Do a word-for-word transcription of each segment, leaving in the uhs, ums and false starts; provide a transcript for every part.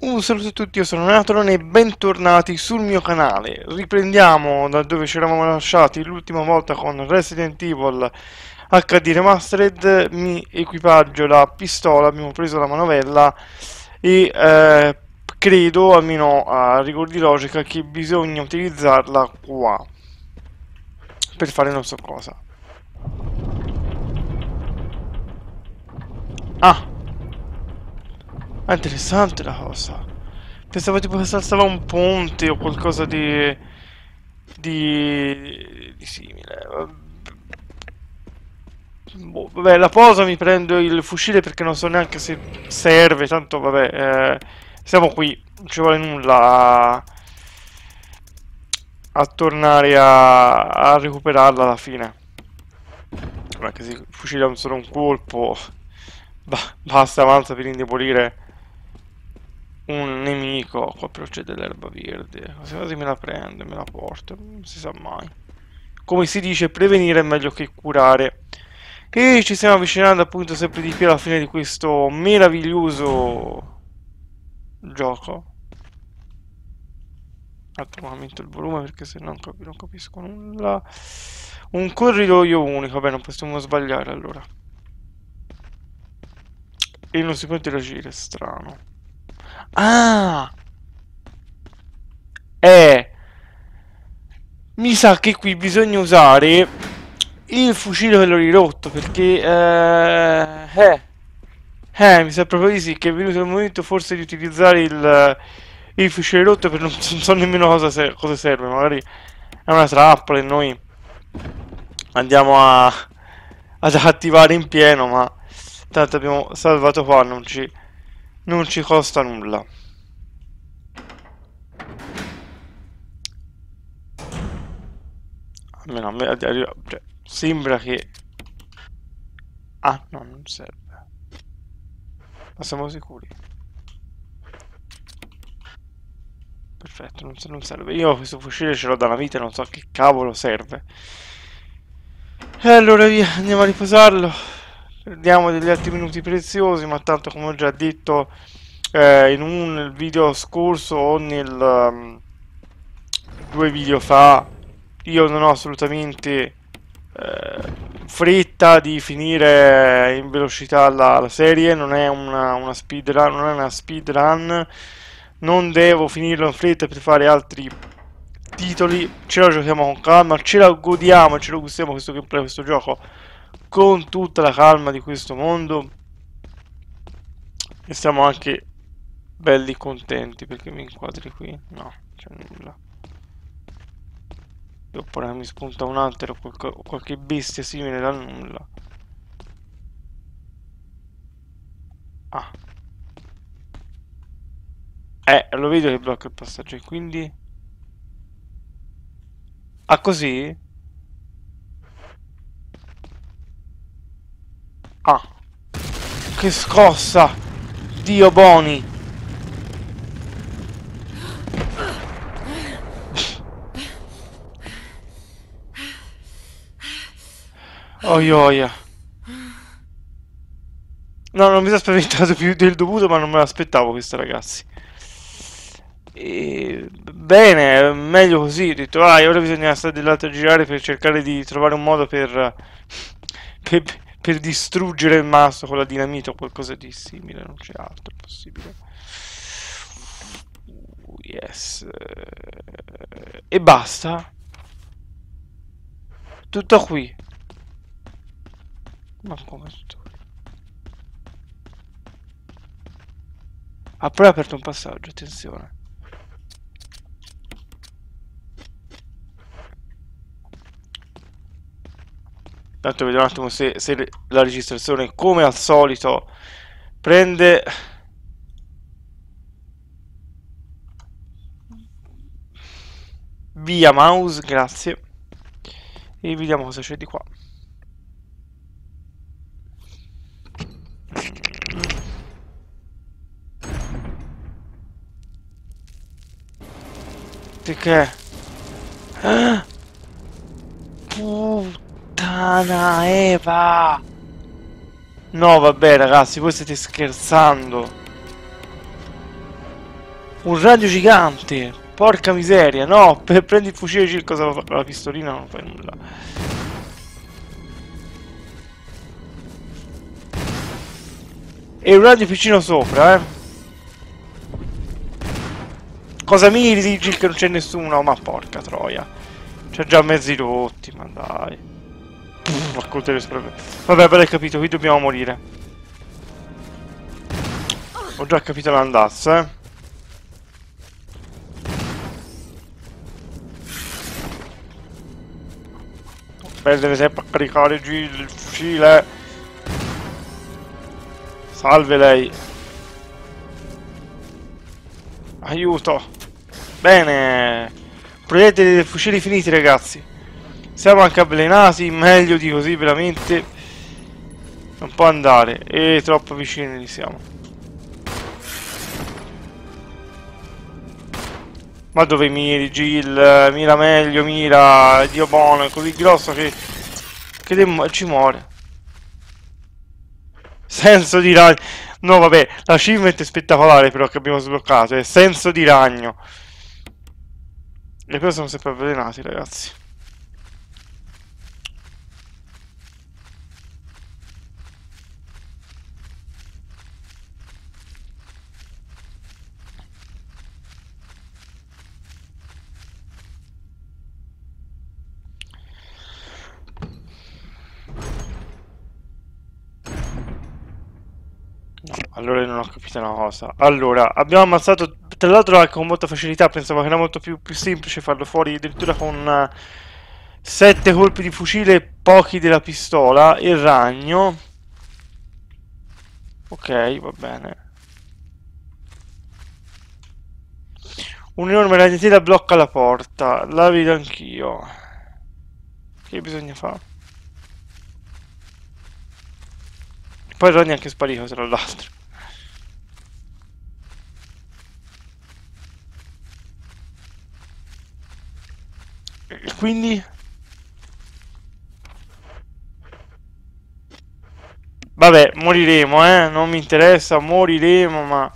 Un saluto a tutti, io sono Natron e bentornati sul mio canale. Riprendiamo da dove ci eravamo lasciati l'ultima volta con Resident Evil acca di Remastered. Mi equipaggio la pistola, abbiamo preso la manovella e eh, credo, almeno a rigor di logica, che bisogna utilizzarla qua per fare non so cosa. Ah! È interessante la cosa. Pensavo tipo che stava un ponte o qualcosa di... di... di simile. Boh, vabbè, la posa, mi prendo il fucile perché non so neanche se serve, tanto vabbè, eh, siamo qui, non ci vuole nulla a, a tornare a, a recuperarla alla fine. Non è che si fucila un solo un colpo, ba- basta, avanza per indebolire un nemico. Qua però c'è dell'erba verde, quasi quasi me la prendo e me la porto, non si sa mai. Come si dice, prevenire è meglio che curare. E ci stiamo avvicinando appunto sempre di più alla fine di questo meraviglioso gioco. Attimo, aumento il volume perché se no non, capi- non capisco nulla. Un corridoio unico, vabbè, non possiamo sbagliare allora. E non si può interagire, strano. Ah! Eh! Mi sa che qui bisogna usare il fucile quello ridotto perché... Eh... eh. Eh, mi sa proprio di sì, che è venuto il momento forse di utilizzare il, il fucile rotto per non, non so nemmeno cosa, se- cosa serve, magari è una trappola e noi andiamo a, ad attivare in pieno, ma tanto abbiamo salvato qua, non ci, non ci costa nulla. Almeno a me arriva- cioè, sembra che... Ah, no, non serve. Ma siamo sicuri? Perfetto, non, non serve. Io questo fucile ce l'ho da una vita e non so che cavolo serve. E allora via, andiamo a riposarlo. Perdiamo degli altri minuti preziosi, ma tanto come ho già detto eh, in un video scorso o nel um, due video fa, io non ho assolutamente eh, fretta di finire in velocità la, la serie, non è una, una speedrun, non è una speedrun, non devo finirlo in fretta per fare altri titoli, ce la giochiamo con calma, ce la godiamo, ce lo gustiamo questo gameplay, questo gioco con tutta la calma di questo mondo e siamo anche belli contenti perché mi inquadri qui, no, c'è nulla. Oppure mi spunta un altro o qualche, qualche bestia simile dal nulla. Ah, eh, lo vedo che blocca il passaggio e quindi... Ah, così? Ah, che scossa! Dio Boni! Oioia. No, non mi sono spaventato più del dovuto, ma non me l'aspettavo questa, ragazzi. E... Bene, meglio così. Ho detto, ah, ora bisogna stare dell'altro a girare per cercare di trovare un modo per, per, per distruggere il mastro con la dinamite o qualcosa di simile. Non c'è altro possibile. Uh, yes. E basta. Tutto qui. Ma come tutto qui? Ha poi aperto un passaggio, attenzione. Tanto vediamo un attimo se, se la registrazione, come al solito, prende... Via mouse, grazie. E vediamo cosa c'è di qua. Perché? Ah! Puttana Eva! No, vabbè, ragazzi, voi state scherzando. Un ragno gigante! Porca miseria, no! Per prendi il fucile circo con la pistolina non fai nulla. E un ragno piccino sopra, eh! Cosa miri, dici che non c'è nessuno? Ma porca troia. C'è già mezzi rotti, ma dai. Pff, a coltello sopra. Vabbè, però hai capito, qui dobbiamo morire. Ho già capito l'andazzo, eh. Perdere sempre a caricare il fucile. Salve lei. Aiuto. Bene. Proiettili dei fucili finiti, ragazzi. Siamo anche avvelenati. Meglio di così, veramente. Non può andare. E troppo vicini siamo. Ma dove miri, Jill? Mira meglio, mira. Dio buono, è così grosso che... Che ci muore. Senso di ragno. No, vabbè, l'achievement è spettacolare però che abbiamo sbloccato. È senso di ragno. E poi sono sempre avvelenati, ragazzi. No, allora non ho capito una cosa. Allora, abbiamo ammazzato, tra l'altro anche con molta facilità, pensavo che era molto più, più semplice farlo fuori, addirittura con sette colpi di fucile e pochi della pistola, il ragno. Ok, va bene. Un'enorme ragnatela blocca la porta, la vedo anch'io. Che bisogna fare? Poi il ragno è anche sparito, tra l'altro. E quindi? Vabbè, moriremo, eh? Non mi interessa, moriremo, ma...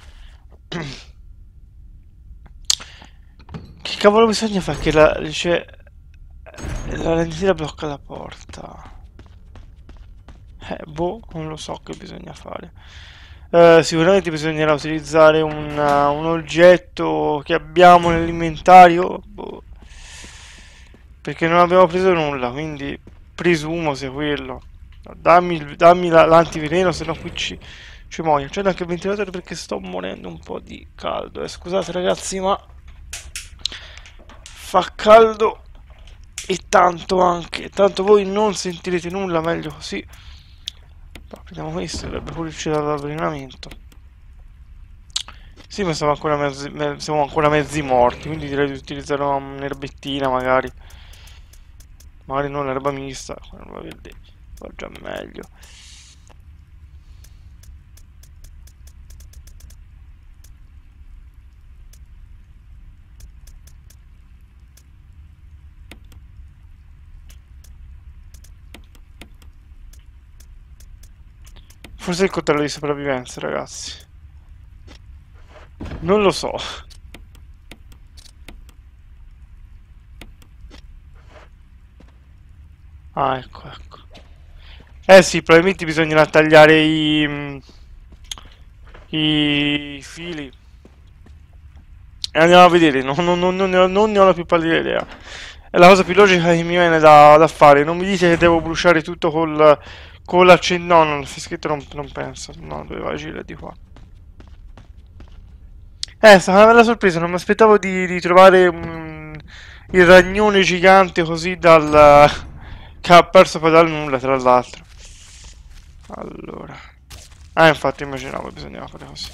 Che cavolo bisogna fare che la... Cioè... La ragnatela blocca la porta. Eh, boh, non lo so che bisogna fare. Uh, sicuramente bisognerà utilizzare un, uh, un oggetto che abbiamo nell'inventario. Boh. Perché non abbiamo preso nulla, quindi presumo sia quello. Dammi, dammi l'antiveleno, se no qui ci, ci muoio. C'è anche il ventilatore perché sto morendo un po' di caldo. Eh, scusate ragazzi, ma fa caldo e tanto anche. Tanto voi non sentirete nulla, meglio così. Prendiamo questo, dovrebbe pure uscire dall'avvelenamento. Sì, ma siamo ancora mezzi, me, siamo ancora mezzi morti, quindi direi di utilizzare un'erbettina magari. Magari non l'erba mista, l'erba verde va già meglio. Forse il coltello di sopravvivenza, ragazzi. Non lo so. Ah, ecco, ecco. Eh sì, probabilmente bisognerà tagliare i... i fili. E andiamo a vedere, non, non, non, non, ne ho, non ne ho la più pallida idea. È la cosa più logica che mi viene da, da fare. Non mi dite che devo bruciare tutto col... con l'accendino. No, non, scritto non, non penso. No, doveva agire di qua. Eh, è stata una bella sorpresa, non mi aspettavo di, di trovare um, il ragnone gigante così dal... che ha perso poi dal nulla, tra l'altro. Allora... Ah, infatti immaginavo che bisognava fare così.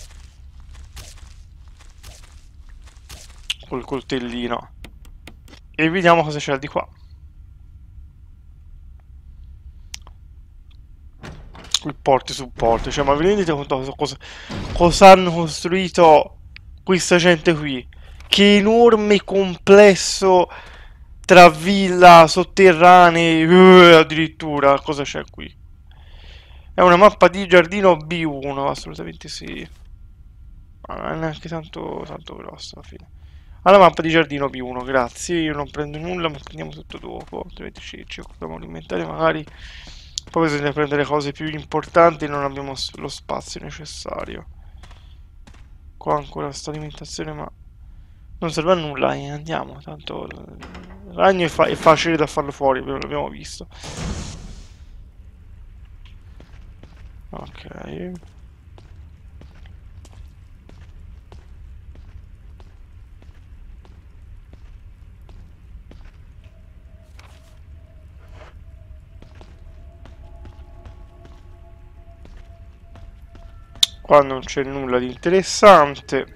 Col coltellino. E vediamo cosa c'è di qua. Il porti supporto, cioè, ma vi rendete conto cosa, cosa hanno costruito questa gente qui? Che enorme complesso tra villa, sotterranei, uh, addirittura, cosa c'è qui? È una mappa di giardino B uno, assolutamente sì. non è neanche tanto, tanto grosso alla fine. Alla mappa di giardino più uno, grazie. Io non prendo nulla, ma prendiamo tutto dopo. Altrimenti ci, ci occupiamo di inventare magari. Poi bisogna prendere cose più importanti e non abbiamo lo spazio necessario. Qua ancora sta alimentazione, ma non serve a nulla, eh, andiamo. Tanto il ragno è, fa è facile da farlo fuori, l'abbiamo visto. Ok. Qua non c'è nulla di interessante.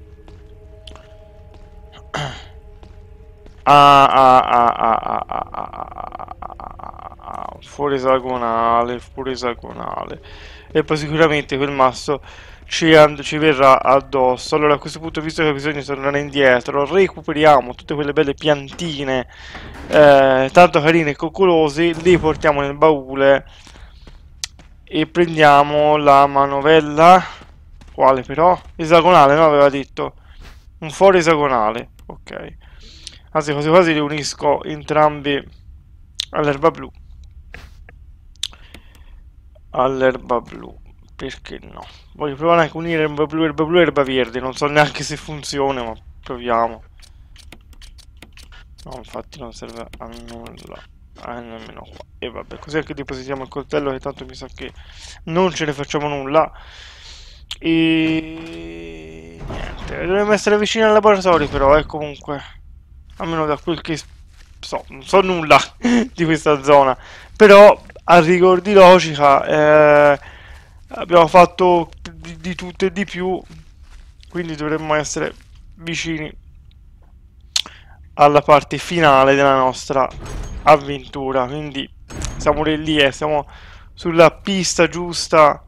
Ah, ah, ah, ah, ah, ah, ah, ah, ah, fuori esagonale, fuori esagonale. E poi sicuramente quel masso ci, ci verrà addosso. Allora a questo punto, visto che bisogna tornare indietro, recuperiamo tutte quelle belle piantine, eh, tanto carine e coccolose, le portiamo nel baule e prendiamo la manovella. Quale però? Esagonale, no? Aveva detto. Un foro esagonale, ok. Anzi, quasi quasi li unisco entrambi all'erba blu. All'erba blu, perché no? Voglio provare anche a unire erba blu, erba blu e erba verde. Non so neanche se funziona, ma proviamo. No, infatti non serve a nulla. Ah, nemmeno qua. E vabbè, così anche depositiamo il coltello, che tanto mi sa che non ce ne facciamo nulla. E niente, dovremmo essere vicini al laboratorio, però, eh, comunque. Almeno da quel che so, non so nulla di questa zona. Però, a rigor di logica, eh, abbiamo fatto di, di tutto e di più. Quindi dovremmo essere vicini alla parte finale della nostra avventura. Quindi siamo lì e siamo sulla pista giusta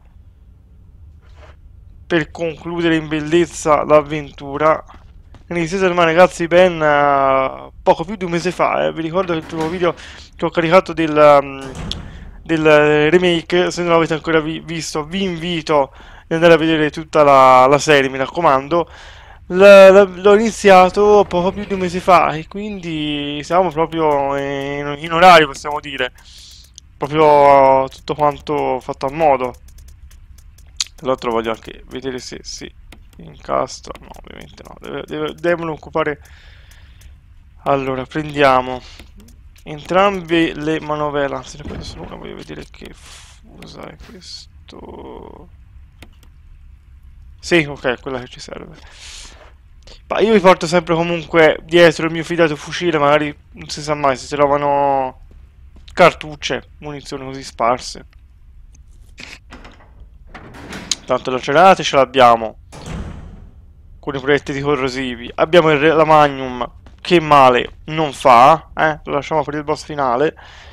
per concludere in bellezza l'avventura. Iniziate ormai ragazzi ben uh, poco più di un mese fa, eh. Vi ricordo che il primo video che ho caricato del, um, del remake, se non l'avete ancora vi visto, vi invito ad andare a vedere tutta la, la serie, mi raccomando. L'ho iniziato poco più di un mese fa e quindi siamo proprio in, in orario, possiamo dire. Proprio tutto quanto fatto a modo. Tra l'altro voglio anche vedere se si incastra. No, ovviamente no. Deve, deve, devono occupare. Allora, prendiamo entrambe le manovelle. Anzi, ne prendo solo una. Voglio vedere che fusa è questo. Sì, ok, quella che ci serve. Ma io vi porto sempre comunque dietro il mio fidato fucile. Magari non si sa mai se si trovano cartucce, munizioni così sparse. Tanto lacerate ce l'abbiamo con i proiettili corrosivi. Abbiamo il, la Magnum che male non fa, eh? Lo lasciamo per il boss finale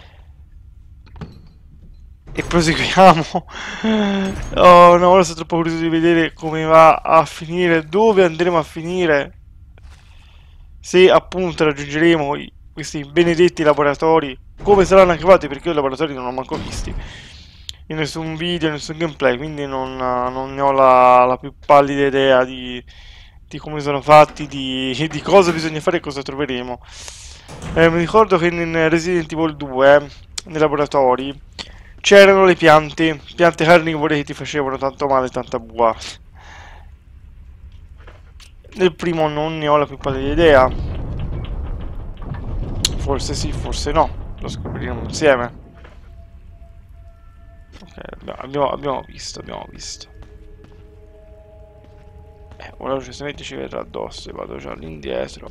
e proseguiamo. Oh no, ora sono troppo curioso di vedere come va a finire, dove andremo a finire, se appunto raggiungeremo i, questi benedetti laboratori, come saranno anche fatti, perché io i laboratori non ho manco visti in nessun video, in nessun gameplay, quindi non, non ne ho la, la più pallida idea di, di come sono fatti, di, di cosa bisogna fare e cosa troveremo. Eh, mi ricordo che in Resident Evil due, nei laboratori, c'erano le piante, piante carnivore che ti facevano tanto male, tanta bua. Nel primo non ne ho la più pallida idea. Forse sì, forse no. Lo scopriremo insieme. Ok, abbiamo, abbiamo visto, abbiamo visto. Eh, ora giustamente ci verrà addosso e vado già all'indietro.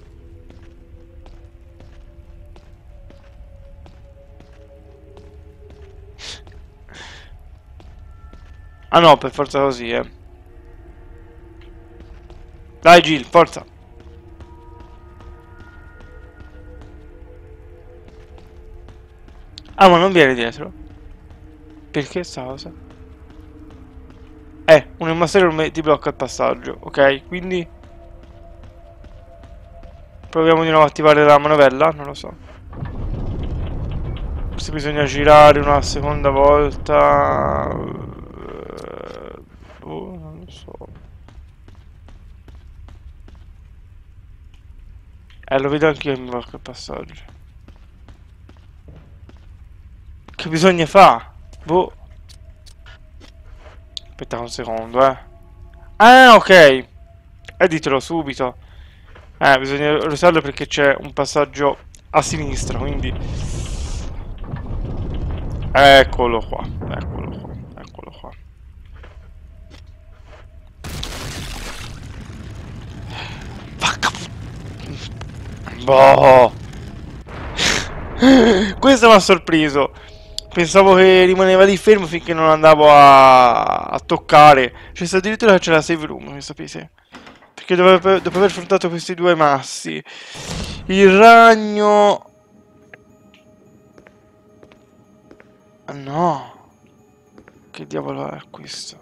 Ah no, per forza così, eh. Dai Jill, forza. Ah, ma non viene dietro? Perché sta cosa? Eh, un Master ti blocca il passaggio, ok? Quindi proviamo di nuovo a attivare la manovella, non lo so. Se bisogna girare una seconda volta. Oh, non lo so. Eh, lo vedo anch'io in qualche passaggio. Che bisogna fare? Boh. Aspetta un secondo, eh. Ah, ok. E ditelo subito. Eh, bisogna usarlo perché c'è un passaggio a sinistra, quindi... Eccolo qua, eccolo qua, eccolo qua. Vacca put... Boh. Questo mi ha sorpreso. Pensavo che rimaneva lì fermo finché non andavo a, a toccare. C'è stato addirittura che c'è la save room, mi sapete? Perché dopo, dopo aver affrontato questi due massi, il ragno... No. Che diavolo è questo?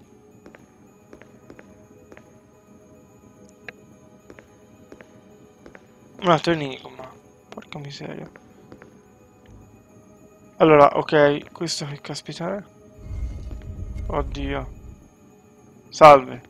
Un altro enigma. Porca miseria. Allora, ok, questo che caspita è? Oddio. Salve.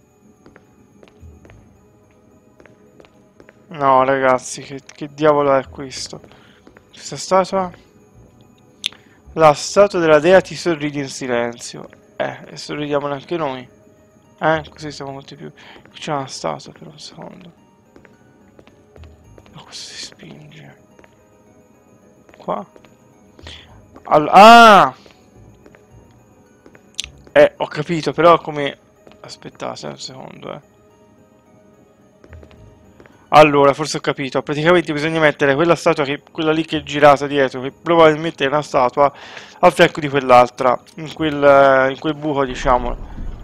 No, ragazzi, che, che diavolo è questo? Questa statua? La statua della dea ti sorride in silenzio. Eh, e sorridiamo anche noi. Eh, così siamo molti più... Qui c'è una statua per un secondo. Ma questo si spinge. Qua? All ah! Eh, ho capito, però come... Aspettate un secondo, eh. Allora, forse ho capito. Praticamente bisogna mettere quella statua, che, quella lì che è girata dietro, che probabilmente è una statua, al fianco di quell'altra, in quel, in quel buco, diciamo.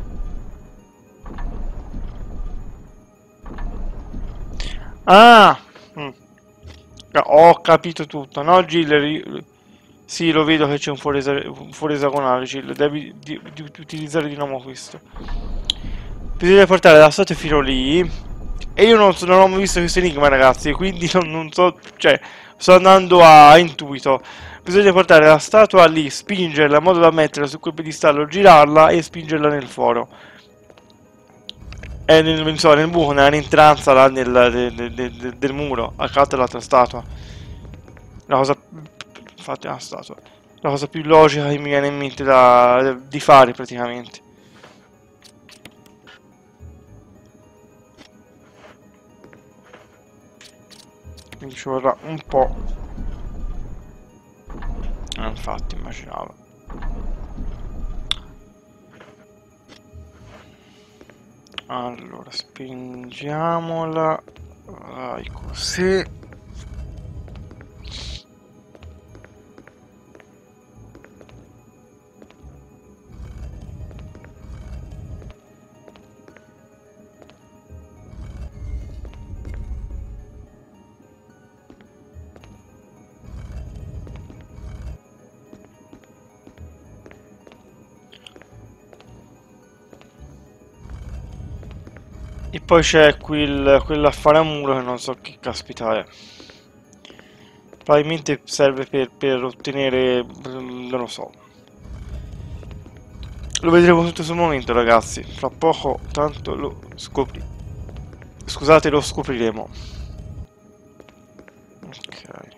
Ah! Mm. Ho capito tutto, no, Gill? Sì, lo vedo che c'è un fuori, un fuori esagonale, Gill. Devi di, di, di utilizzare di nuovo questo. Bisogna portare la statua fino lì. E io non, so, non ho mai visto questo enigma, ragazzi, quindi non, non so, cioè, sto andando a intuito. Bisogna portare la statua lì, spingerla in modo da metterla su quel piedistallo, girarla e spingerla nel foro. E nel, non so, nel buco, nella rientranza là nel, del, del, del, del muro, accanto all'altra statua. La cosa... Infatti è una statua. La cosa più logica che mi viene in mente da, di fare, praticamente. Quindi ci vorrà un po'. Eh, infatti, immaginavo. Allora, spingiamola. Vai così. E poi c'è quel, quell'affare a muro che non so che caspita è. Probabilmente serve per, per ottenere... non lo so. Lo vedremo tutto sul momento, ragazzi. Fra poco tanto lo scopri. Scusate, lo scopriremo. Ok.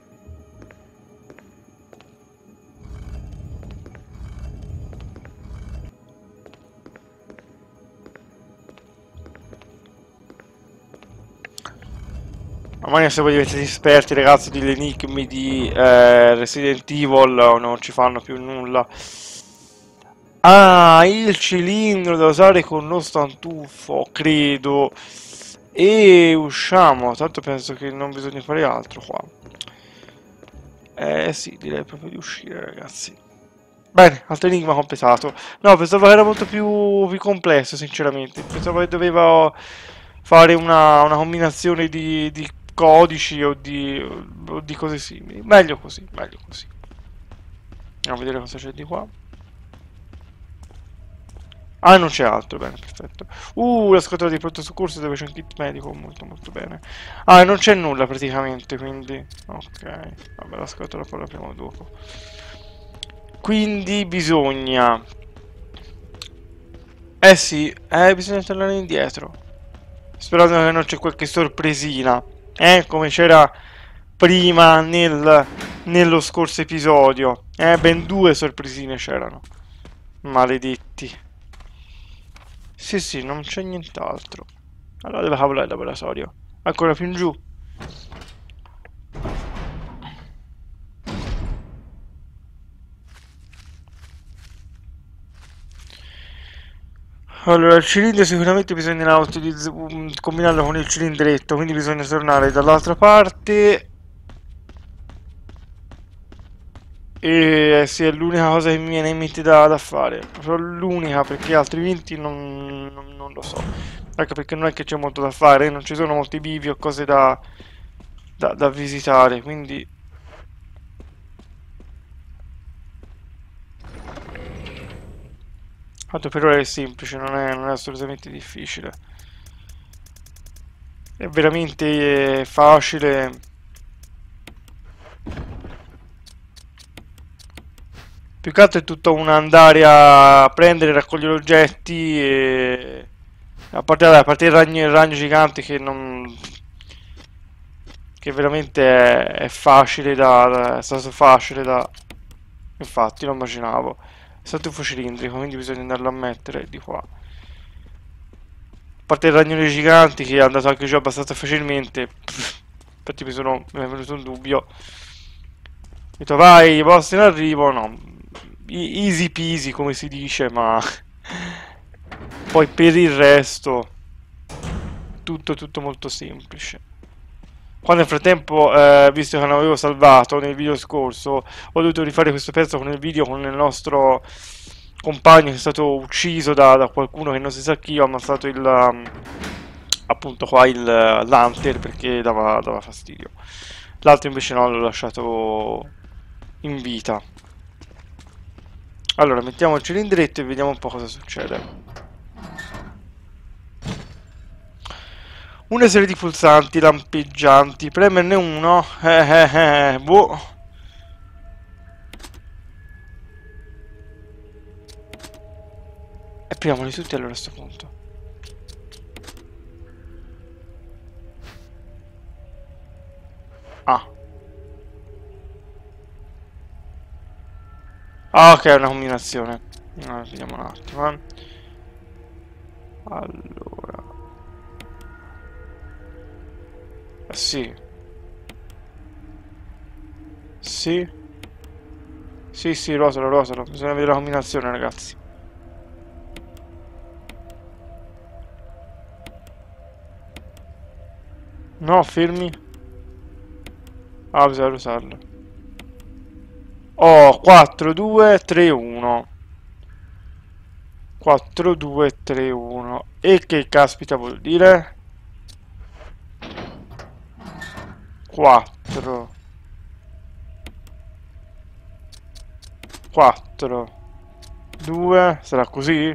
Mamma mia, se voi diventate esperti, ragazzi, degli enigmi di eh, Resident Evil, non ci fanno più nulla. Ah, il cilindro da usare con lo stantuffo, credo. E usciamo, tanto penso che non bisogna fare altro qua. Eh sì, direi proprio di uscire, ragazzi. Bene, altro enigma completato. No, pensavo che era molto più, più complesso, sinceramente. Pensavo che dovevo fare una, una combinazione di, di codici o di, o di cose simili. Meglio così, meglio così. Andiamo a vedere cosa c'è di qua. Ah, non c'è altro, bene, perfetto. Uh, la scatola di pronto soccorso dove c'è un kit medico, molto molto bene. Ah, non c'è nulla praticamente, quindi... Ok, vabbè, la scatola poi la apriamo dopo. Quindi bisogna... Eh sì, eh, bisogna tornare indietro. Sperando che non c'è qualche sorpresina. eh, come c'era prima nel, nello scorso episodio. Eh, ben due sorpresine c'erano. Maledetti. Sì, sì, non c'è nient'altro. Allora dove cavolo è il laboratorio? Ancora più in giù. Allora, il cilindro sicuramente bisognerà utilizz- um, combinarlo con il cilindretto, quindi bisogna tornare dall'altra parte. E sì, è l'unica cosa che mi viene in mente da, da fare. Proprio l'unica, perché altrimenti non, non- non lo so. Anche perché non è che c'è molto da fare, non ci sono molti bivi o cose da, da, da visitare, quindi... Tanto per ora è semplice, non è, non è assolutamente difficile. È veramente facile. Più che altro è tutto un andare a prendere, raccogliere oggetti e... A parte, vabbè, a parte il ragno, il ragno gigante che non... Che veramente è, è facile da, da... È stato facile da... Infatti, lo immaginavo. È stato un cilindrico, quindi bisogna andarlo a mettere di qua. A parte il ragnone giganti che è andato anche giù abbastanza facilmente. Infatti mi sono... mi è venuto un dubbio. Ho detto vai, i boss in arrivo, no. E- Easy peasy come si dice, ma... Poi per il resto... Tutto, tutto molto semplice. Quando nel frattempo, eh, visto che non avevo salvato nel video scorso, ho dovuto rifare questo pezzo con il video con il nostro compagno che è stato ucciso da, da qualcuno che non si sa chi, ho ammazzato il... um, appunto qua il uh, l'hunter perché dava, dava fastidio. L'altro invece no, l'ho lasciato in vita. Allora, mettiamo il cilindretto e vediamo un po' cosa succede. Una serie di pulsanti lampeggianti. Premerne uno. Eh eh eh. Boh. E apriamoli tutti allora a sto punto. Ah. Ah, ok, è una combinazione. Allora, vediamo un attimo, eh. Allora. Eh, sì. Sì. Sì, sì, rotolo, rotolo. Bisogna vedere la combinazione, ragazzi. No, fermi. Ah, bisogna usarlo. Oh, quattro, due, tre, uno. quattro, due, tre, uno. E che caspita vuol dire? quattro. quattro. due. Sarà così?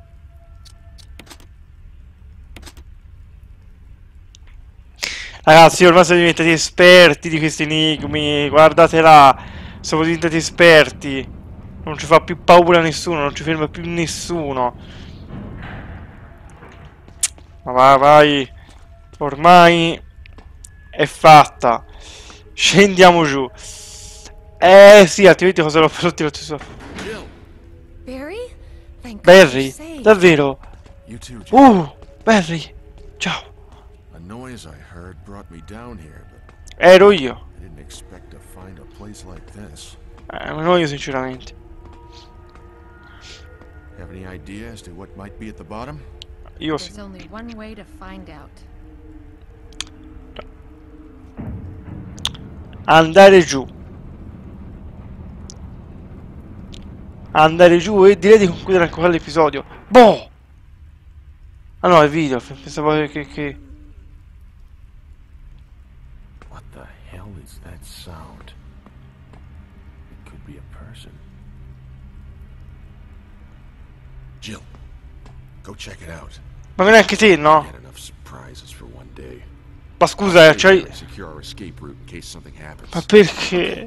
Ragazzi, ormai siamo diventati esperti di questi enigmi. Guardate là. Siamo diventati esperti. Non ci fa più paura nessuno, non ci ferma più nessuno. Ma vai, vai. Ormai è fatta. Scendiamo giù. Eh sì, altrimenti cosa l'ho fatto tirato su? Barry? Thank God you're Barry? safe. Davvero? You too, Jim. Uh, Barry. Ciao. A noise I heard brought me down here, but Ero io. I didn't expect to find a place like this. Eh, non io sinceramente. Have any idea as to what might be at the bottom? Io sì. There's only one way to find out. Andare giù. Andare giù e direi di concludere ancora l'episodio. Boh! Ah no, è video. Pensavo che... che... What the hell is that sound? It could be a person. Jill, go check it out. Ma non è anche te, no? We had enough surprises for one day. Ma scusa, eh, c'hai... Secure our escape route in case something happens. Ma perché?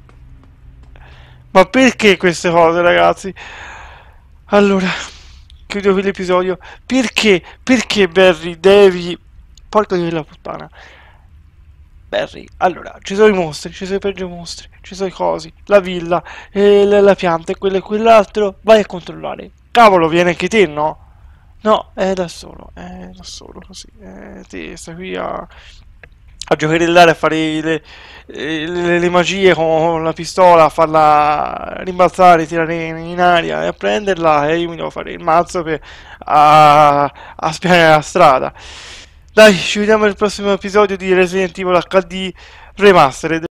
Ma perché queste cose, ragazzi? Allora, chiudo qui l'episodio. Perché? Perché Barry devi... Porca di la puttana. Barry, allora, ci sono i mostri, ci sono i peggio mostri, ci sono i cosi, la villa, e la, la pianta e quello e quell'altro, vai a controllare. Cavolo, viene anche te, no? No, è da solo, è da solo così, eh, te stai qui a, a giocherellare, a fare le, le, le magie con la pistola, a farla rimbalzare, tirare in, in aria e a prenderla, e io mi devo fare il mazzo per a, a spianare la strada. Dai, ci vediamo nel prossimo episodio di Resident Evil acca di Remastered.